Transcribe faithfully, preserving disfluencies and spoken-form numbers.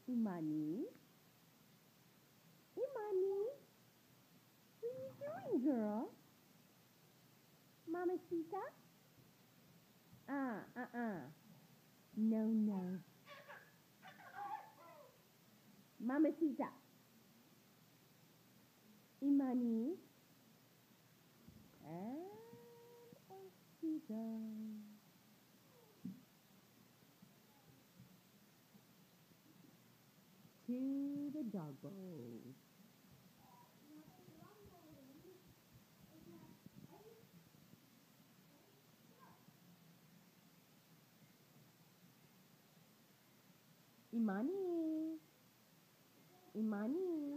Imani? Imani? What are you doing, girl? Mamacita? Ah, uh-uh. No, no. Mamacita. Imani? And off she goes. To the dog bowl. Imani? Imani?